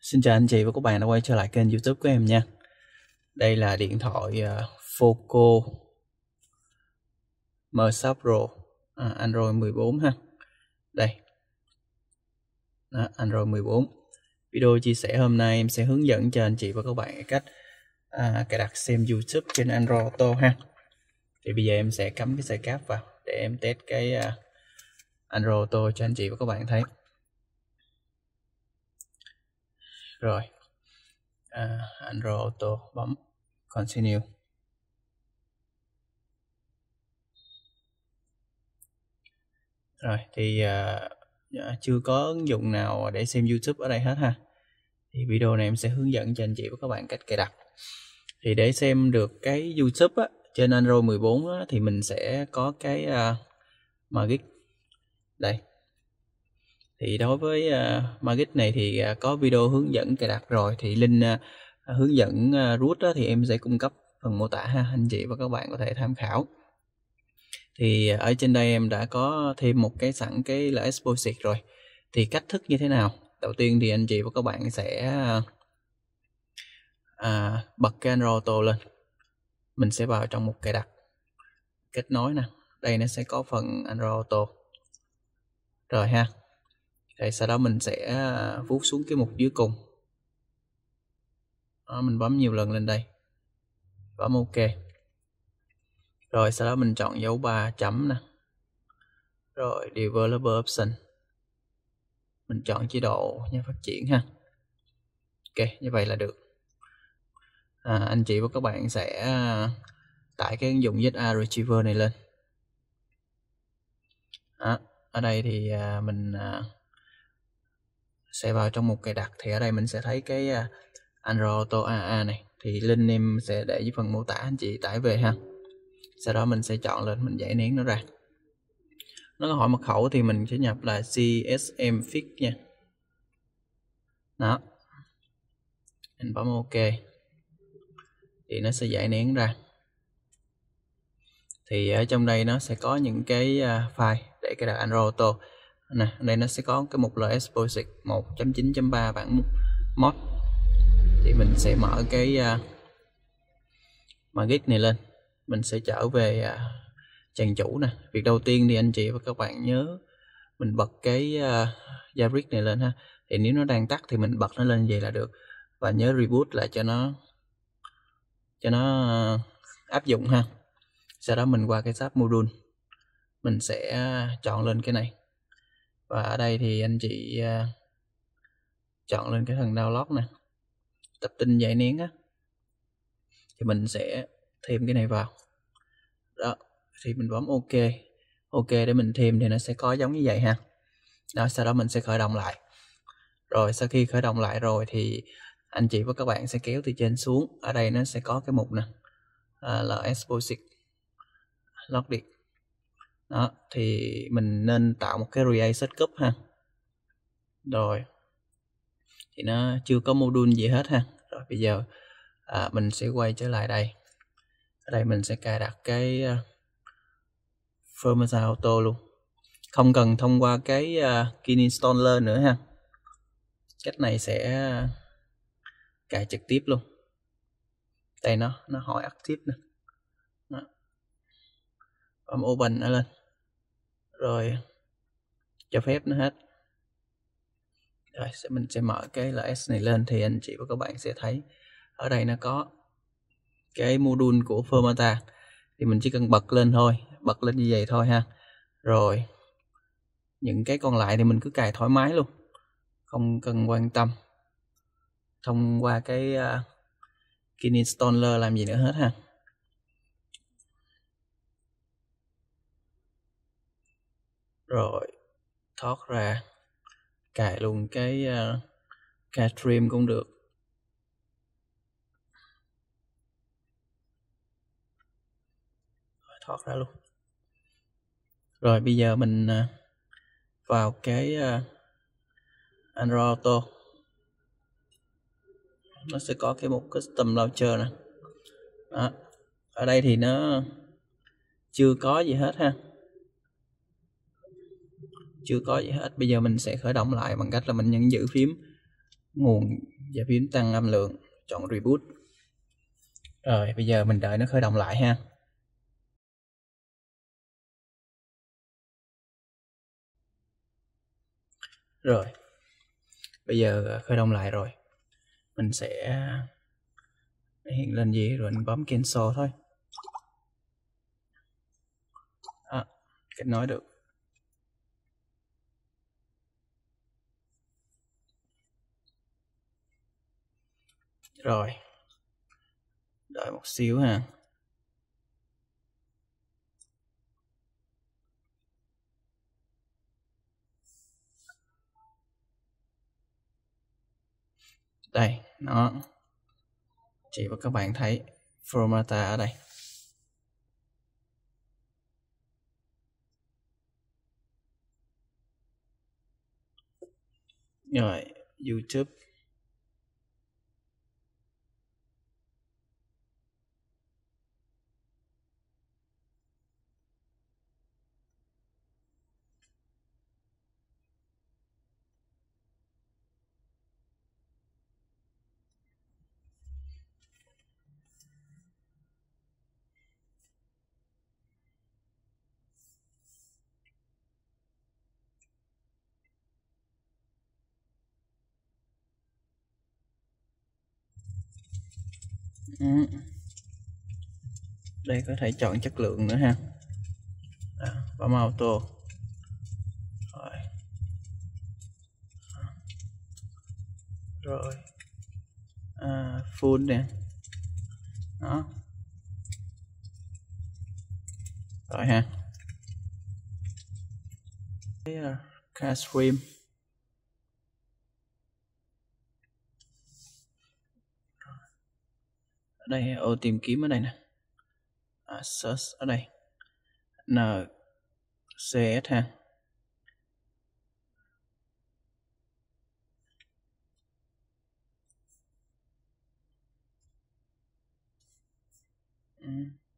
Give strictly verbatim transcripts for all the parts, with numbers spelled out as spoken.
Xin chào anh chị và các bạn đã quay trở lại kênh YouTube của em nha. Đây là điện thoại uh, Poco M sáu Pro à, Android mười bốn ha. Đây. Đó, Android mười bốn. Video chia sẻ hôm nay em sẽ hướng dẫn cho anh chị và các bạn cách à, cài đặt xem YouTube trên Android Auto ha. Thì bây giờ em sẽ cắm cái dây cáp vào để em test cái uh, Android Auto cho anh chị và các bạn thấy. Rồi. À, Android Auto, bấm Continue. Rồi thì uh, chưa có ứng dụng nào để xem YouTube ở đây hết ha. Thì video này em sẽ hướng dẫn cho anh chị và các bạn cách cài đặt. Thì để xem được cái YouTube á, trên Android mười bốn á, thì mình sẽ có cái uh, Magic. Đây. Thì đối với uh, Magic này thì uh, có video hướng dẫn cài đặt rồi. Thì link uh, hướng dẫn uh, root á, thì em sẽ cung cấp phần mô tả ha. Anh chị và các bạn có thể tham khảo. Thì ở trên đây em đã có thêm một cái sẵn cái là Exposed rồi. Thì cách thức như thế nào? Đầu tiên thì anh chị và các bạn sẽ à, bật cái Android Auto lên. Mình sẽ vào trong một cài đặt, kết nối nè. Đây nó sẽ có phần Android Auto. Rồi ha. Rồi sau đó mình sẽ vuốt xuống cái mục dưới cùng. Đó, mình bấm nhiều lần lên đây. Bấm OK. Rồi sau đó mình chọn dấu ba chấm nè. Rồi Developer Option. Mình chọn chế độ nhà phát triển ha. Ok, như vậy là được. À, anh chị và các bạn sẽ tải cái ứng dụng Z A Retriever này lên. Đó, ở đây thì à, mình à, sẽ vào trong một cài đặt. Thì ở đây mình sẽ thấy cái à, Android Auto a a này. Thì link em sẽ để dưới phần mô tả, anh chị tải về ha. Sau đó mình sẽ chọn lên, mình giải nén nó ra. Nó hỏi mật khẩu thì mình sẽ nhập là xê ét em fix nha. Đó. Mình bấm OK. Thì nó sẽ giải nén ra. Thì ở trong đây nó sẽ có những cái file để cài đặt Android Auto. Nè, đây nó sẽ có cái mục là Exposed một chấm chín chấm ba bản mod. Thì mình sẽ mở cái uh, Magic này lên. Mình sẽ trở về uh, trang chủ nè. Việc đầu tiên thì anh chị và các bạn nhớ mình bật cái uh, Jailbreak này lên ha. Thì nếu nó đang tắt thì mình bật nó lên vậy là được. Và nhớ reboot lại cho nó cho nó uh, áp dụng ha. Sau đó mình qua cái tab module, mình sẽ chọn lên cái này. Và ở đây thì anh chị uh, chọn lên cái phần download nè, tập tin giải nén á, thì mình sẽ thêm cái này vào. Đó, thì mình bấm OK. OK để mình thêm thì nó sẽ có giống như vậy ha. Đó, sau đó mình sẽ khởi động lại. Rồi sau khi khởi động lại rồi thì anh chị và các bạn sẽ kéo từ trên xuống. Ở đây nó sẽ có cái mục nè, à, là Exposed Loaded. Đó, thì mình nên tạo một cái Create Setup ha. Rồi thì nó chưa có module gì hết ha. Rồi bây giờ à, mình sẽ quay trở lại đây. Ở đây mình sẽ cài đặt cái uh, Firmware Auto luôn, không cần thông qua cái uh, Kin Installer nữa ha. Cách này sẽ cài trực tiếp luôn. Đây nó nó hỏi Active nè. Đó. Bấm Open nó lên. Rồi cho phép nó hết. Rồi mình sẽ mở cái L S này lên thì anh chị và các bạn sẽ thấy ở đây nó có cái module của Firmware. Thì mình chỉ cần bật lên thôi, bật lên như vậy thôi ha. Rồi những cái còn lại thì mình cứ cài thoải mái luôn, không cần quan tâm thông qua cái uh, Kin Installer làm gì nữa hết ha. Rồi thoát ra, cài luôn cái uh, Catrim cũng được. Thoát ra luôn. Rồi bây giờ mình uh, vào cái uh, Android Auto. Nó sẽ có cái mục Custom Launcher nè. Đó. Ở đây thì nó chưa có gì hết ha. Chưa có gì hết. Bây giờ mình sẽ khởi động lại bằng cách là mình nhấn giữ phím nguồn Giờ phím tăng âm lượng, chọn reboot. Rồi bây giờ mình đợi nó khởi động lại ha. Rồi bây giờ khởi động lại rồi, mình sẽ hiện lên gì rồi mình bấm cancel thôi. À, kết nối được. Rồi đợi một xíu ha. Đây nó, chị và các bạn thấy Formata ở đây. Rồi YouTube. Ừ. Đây có thể chọn chất lượng nữa ha. À, bấm auto. Rồi. Rồi. À, full nè. Đó. Rồi ha. Cái uh, cast stream. Ở đây ô tìm kiếm ở đây nè. À, search ở đây. N C S ha. Ừ.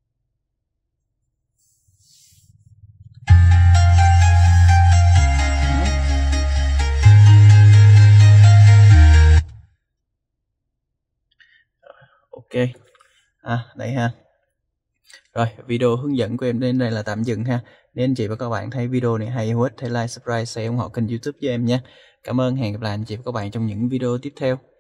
Ok. À đây ha. Rồi video hướng dẫn của em đến đây là tạm dừng ha. Nếu anh chị và các bạn thấy video này hay hữu ích, hãy like, subscribe, share ủng hộ kênh YouTube với em nhé. Cảm ơn, hẹn gặp lại anh chị và các bạn trong những video tiếp theo.